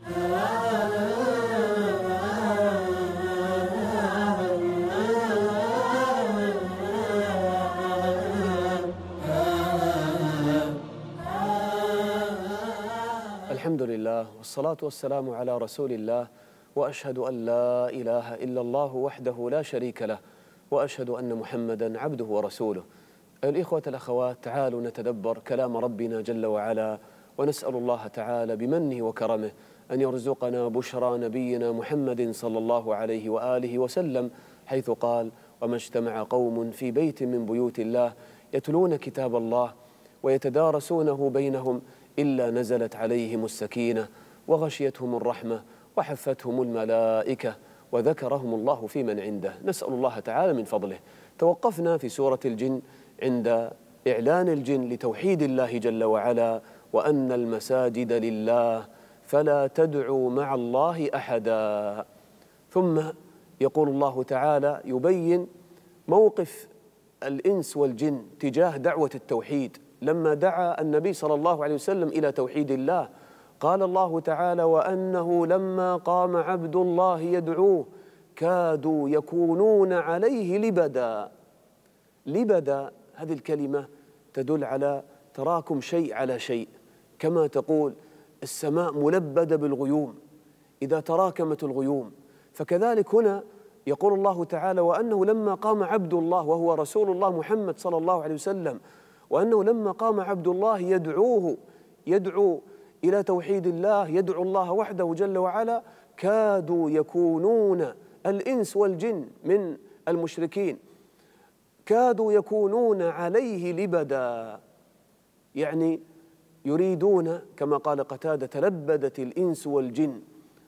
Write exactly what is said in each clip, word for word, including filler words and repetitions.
الحمد لله والصلاة والسلام على رسول الله، وأشهد أن لا إله إلا الله وحده لا شريك له، وأشهد أن محمدا عبده ورسوله. الإخوة الأخوات، تعالوا نتدبر كلام ربنا جل وعلا، ونسأل الله تعالى بمنه وكرمه أن يرزقنا بشرى نبينا محمد صلى الله عليه وآله وسلم، حيث قال: وما اجتمع قوم في بيت من بيوت الله يتلون كتاب الله ويتدارسونه بينهم إلا نزلت عليهم السكينة وغشيتهم الرحمة وحفتهم الملائكة وذكرهم الله في من عنده. نسأل الله تعالى من فضله. توقفنا في سورة الجن عند إعلان الجن لتوحيد الله جل وعلا، وأن المساجد لله فلا تدعوا مع الله أحدا. ثم يقول الله تعالى يبين موقف الإنس والجن تجاه دعوة التوحيد. لما دعا النبي صلى الله عليه وسلم إلى توحيد الله، قال الله تعالى: وأنه لما قام عبد الله يدعوه كادوا يكونون عليه لبدا. لبدا هذه الكلمة تدل على تراكم شيء على شيء، كما تقول السماء ملبدة بالغيوم إذا تراكمت الغيوم، فكذلك هنا يقول الله تعالى: وأنه لما قام عبد الله، وهو رسول الله محمد صلى الله عليه وسلم، وأنه لما قام عبد الله يدعوه، يدعو إلى توحيد الله، يدعو الله وحده جل وعلا، كادوا يكونون الإنس والجن من المشركين كادوا يكونون عليه لبدا، يعني يريدون كما قال قتادة: تلبدت الإنس والجن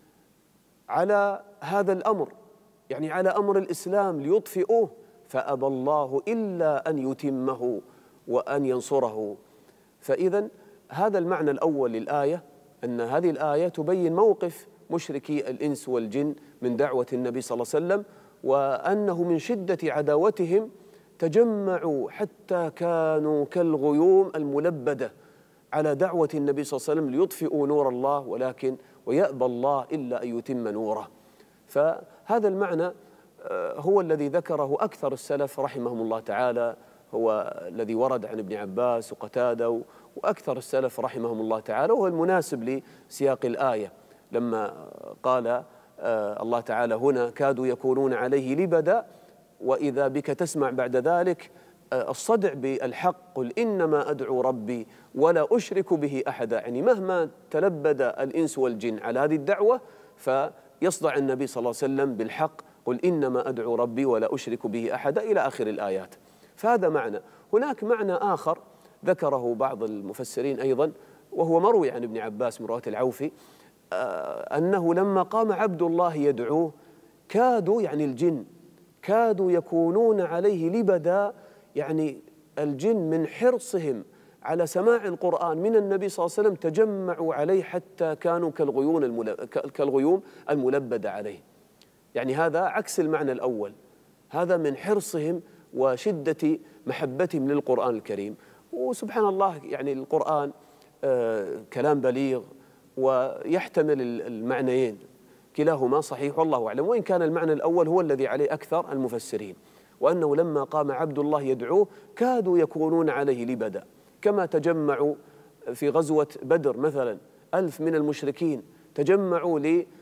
على هذا الأمر، يعني على أمر الإسلام ليطفئوه، فأبى الله إلا أن يتمه وأن ينصره. فإذا هذا المعنى الأول للآية، أن هذه الآية تبين موقف مشركي الإنس والجن من دعوة النبي صلى الله عليه وسلم، وأنه من شدة عداوتهم تجمعوا حتى كانوا كالغيوم الملبدة على دعوة النبي صلى الله عليه وسلم ليطفئوا نور الله، ولكن ويأبى الله إلا أن يتم نوره. فهذا المعنى هو الذي ذكره أكثر السلف رحمهم الله تعالى، هو الذي ورد عن ابن عباس وقتادة وأكثر السلف رحمهم الله تعالى، وهو المناسب لسياق الآية لما قال الله تعالى هنا: كادوا يكونون عليه لبدا، وإذا بك تسمع بعد ذلك الصدع بالحق: قل إنما أدعو ربي ولا أشرك به أحدا. يعني مهما تلبد الإنس والجن على هذه الدعوة فيصدع النبي صلى الله عليه وسلم بالحق: قل إنما أدعو ربي ولا أشرك به أحدا، إلى آخر الآيات. فهذا معنى. هناك معنى آخر ذكره بعض المفسرين أيضا، وهو مروي عن ابن عباس من رواية العوفي، أنه لما قام عبد الله يدعوه كادوا، يعني الجن، كادوا يكونون عليه لبدا، يعني الجن من حرصهم على سماع القرآن من النبي صلى الله عليه وسلم تجمعوا عليه حتى كانوا كالغيوم كالغيوم الملبدة عليه. يعني هذا عكس المعنى الأول، هذا من حرصهم وشدة محبتهم للقرآن الكريم. وسبحان الله، يعني القرآن آه كلام بليغ ويحتمل المعنيين، كلاهما صحيح والله أعلم، وإن كان المعنى الأول هو الذي عليه أكثر المفسرين، وأنه لما قام عبد الله يدعوه كادوا يكونون عليه لبدا، كما تجمعوا في غزوة بدر مثلا ألف من المشركين تجمعوا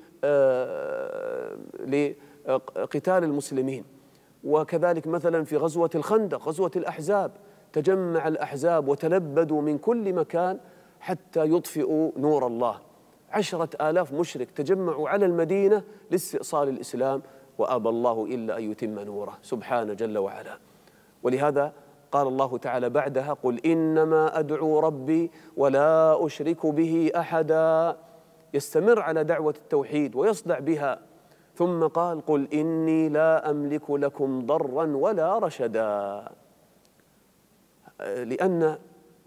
لقتال المسلمين، وكذلك مثلا في غزوة الخندق، غزوة الأحزاب، تجمع الأحزاب وتلبدوا من كل مكان حتى يطفئوا نور الله. عشرة آلاف مشرك تجمعوا على المدينة لاستئصال الإسلام، وأبى الله إلا أن يتم نوره سبحانه جل وعلا. ولهذا قال الله تعالى بعدها: قل إنما أدعو ربي ولا أشرك به أحدا، يستمر على دعوة التوحيد ويصدع بها. ثم قال: قل إني لا أملك لكم ضرا ولا رشدا، لأن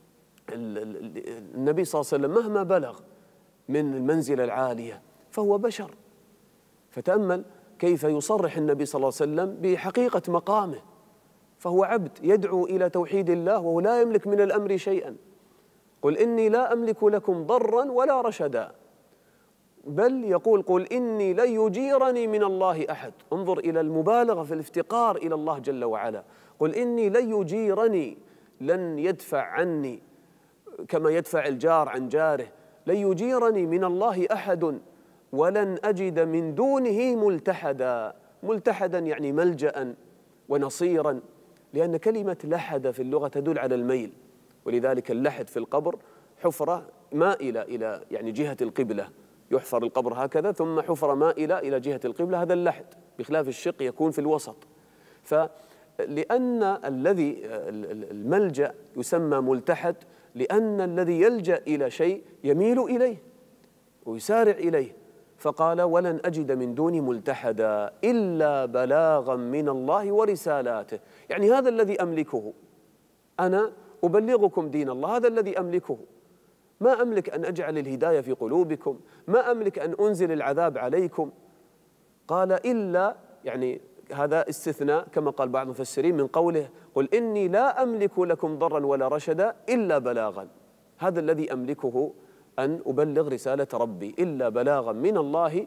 النبي صلى الله عليه وسلم مهما بلغ من المنزلة العالية فهو بشر. فتأمل كيف يصرح النبي صلى الله عليه وسلم بحقيقة مقامه، فهو عبد يدعو إلى توحيد الله وهو لا يملك من الأمر شيئا. قل إني لا أملك لكم ضرا ولا رشدا. بل يقول قل إني لن يجيرني من الله أحد. انظر إلى المبالغة في الافتقار إلى الله جل وعلا. قل إني لن يجيرني، لن يدفع عني كما يدفع الجار عن جاره، لن يجيرني من الله أحد ولن أجد من دونه ملتحدا. ملتحدا يعني ملجأ ونصيرا، لأن كلمة لحد في اللغة تدل على الميل، ولذلك اللحد في القبر حفرة مائلة إلى يعني جهة القبلة، يحفر القبر هكذا ثم حفرة مائلة إلى جهة القبلة، هذا اللحد، بخلاف الشق يكون في الوسط. فلأن الذي الملجأ يسمى ملتحد لأن الذي يلجأ إلى شيء يميل إليه ويسارع إليه، فقال ولن أجد من دوني ملتحدا إلا بلاغا من الله ورسالاته. يعني هذا الذي أملكه، أنا أبلغكم دين الله، هذا الذي أملكه. ما أملك أن أجعل الهداية في قلوبكم، ما أملك أن أنزل العذاب عليكم. قال إلا، يعني هذا استثناء كما قال بعض المفسرين من قوله قل إني لا أملك لكم ضرا ولا رشدا إلا بلاغا. هذا الذي أملكه أن أبلغ رسالة ربي، إلا بلاغا من الله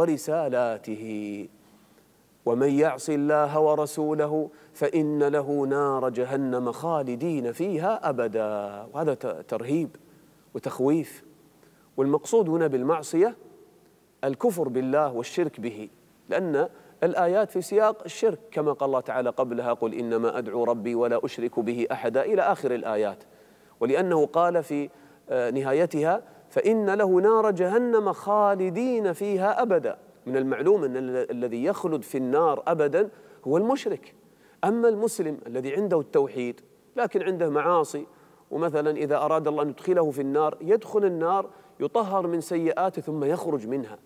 ورسالاته. ومن يعص الله ورسوله فإن له نار جهنم خالدين فيها أبدا. وهذا ترهيب وتخويف. والمقصود هنا بالمعصية الكفر بالله والشرك به، لأن الآيات في سياق الشرك كما قال الله تعالى قبلها قل إنما أدعو ربي ولا أشرك به أحدا إلى آخر الآيات. ولأنه قال في نهايتها فإن له نار جهنم خالدين فيها أبدا. من المعلوم أن الذي يخلد في النار أبدا هو المشرك. أما المسلم الذي عنده التوحيد لكن عنده معاصي، ومثلا إذا أراد الله أن يدخله في النار يدخل النار يطهر من سيئاته ثم يخرج منها.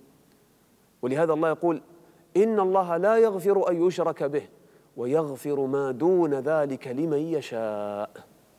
ولهذا الله يقول إن الله لا يغفر أن يشرك به ويغفر ما دون ذلك لمن يشاء.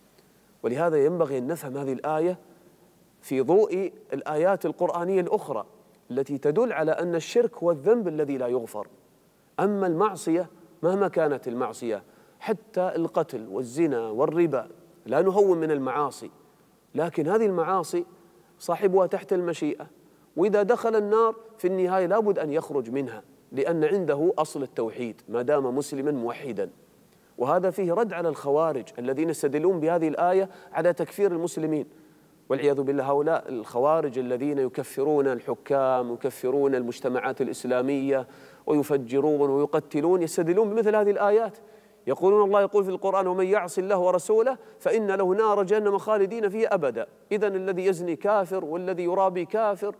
ولهذا ينبغي أن نفهم هذه الآية في ضوء الآيات القرآنية الأخرى التي تدل على أن الشرك هو الذنب الذي لا يغفر. أما المعصية مهما كانت المعصية، حتى القتل والزنا والربا، لا نهون من المعاصي، لكن هذه المعاصي صاحبها تحت المشيئة، وإذا دخل النار في النهاية لابد أن يخرج منها، لأن عنده أصل التوحيد ما دام مسلما موحدا. وهذا فيه رد على الخوارج الذين يستدلون بهذه الآية على تكفير المسلمين، والعياذ بالله. هؤلاء الخوارج الذين يكفرون الحكام ويكفرون المجتمعات الإسلامية ويفجرون ويقتلون يستدلون بمثل هذه الآيات. يقولون الله يقول في القرآن ومن يعص الله ورسوله فإن له نار جهنم خالدين فيها أبدا. إذن الذي يزني كافر والذي يرابي كافر.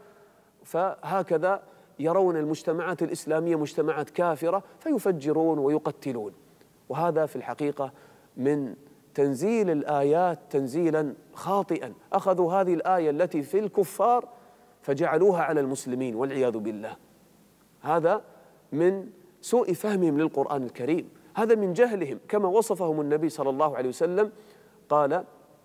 فهكذا يرون المجتمعات الإسلامية مجتمعات كافرة فيفجرون ويقتلون. وهذا في الحقيقة من تنزيل الآيات تنزيلا خاطئا. أخذوا هذه الآية التي في الكفار فجعلوها على المسلمين والعياذ بالله. هذا من سوء فهمهم للقرآن الكريم، هذا من جهلهم. كما وصفهم النبي صلى الله عليه وسلم قال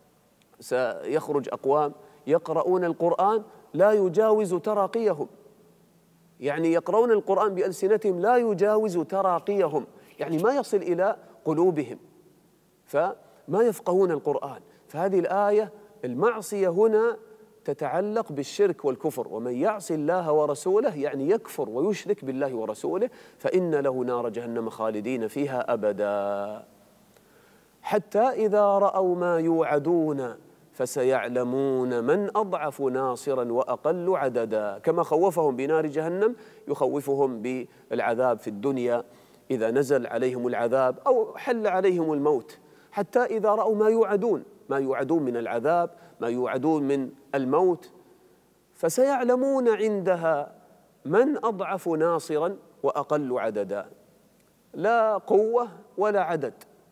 سيخرج أقوام يقرؤون القرآن لا يجاوز تراقيهم، يعني يقرؤون القرآن بألسنتهم لا يجاوز تراقيهم، يعني ما يصل إلى قلوبهم فما يفقهون القرآن. فهذه الآية المعصية هنا تتعلق بالشرك والكفر. ومن يعص الله ورسوله يعني يكفر ويشرك بالله ورسوله فإن له نار جهنم خالدين فيها أبدا. حتى إذا رأوا ما يوعدون فسيعلمون من أضعف ناصرا وأقل عددا. كما خوفهم بنار جهنم يخوفهم بالعذاب في الدنيا إذا نزل عليهم العذاب أو حل عليهم الموت. حتى إذا رأوا ما يوعدون، ما يوعدون من العذاب، ما يوعدون من الموت، فسيعلمون عندها من أضعف ناصرا وأقل عددا. لا قوة ولا عدد.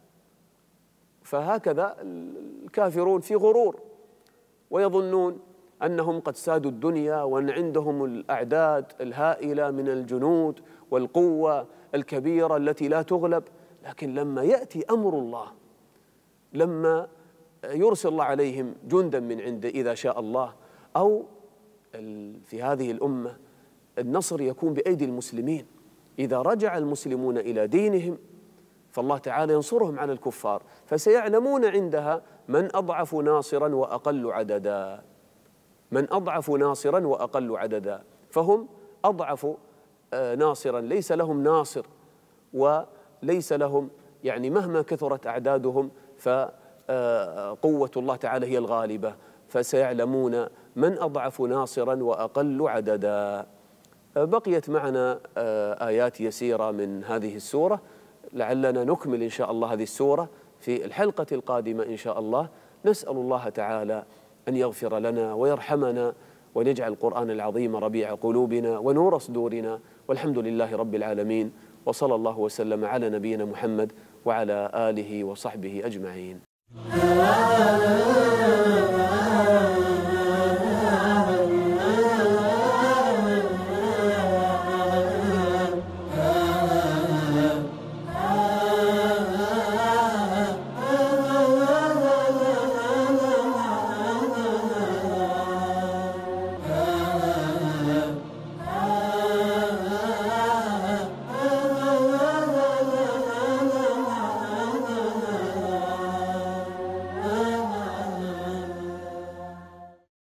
فهكذا الكافرون في غرور ويظنون أنهم قد سادوا الدنيا وأن عندهم الأعداد الهائلة من الجنود والقوة الكبيرة التي لا تغلب. لكن لما يأتي أمر الله، لما يرسل الله عليهم جندا من عنده إذا شاء الله، أو في هذه الأمة النصر يكون بأيدي المسلمين، إذا رجع المسلمون إلى دينهم فالله تعالى ينصرهم على الكفار. فسيعلمون عندها من أضعف ناصرا وأقل عددا، من أضعف ناصرا وأقل عددا. فهم أضعف ناصرا، ليس لهم ناصر وليس لهم يعني مهما كثرت أعدادهم فقوة الله تعالى هي الغالبة، فسيعلمون من أضعف ناصرا وأقل عددا. بقيت معنا آيات يسيرة من هذه السورة، لعلنا نكمل إن شاء الله هذه السورة في الحلقة القادمة إن شاء الله. نسأل الله تعالى أن يغفر لنا ويرحمنا وأن يجعل القرآن العظيم ربيع قلوبنا ونور صدورنا، والحمد لله رب العالمين، وصلى الله وسلم على نبينا محمد وعلى آله وصحبه أجمعين.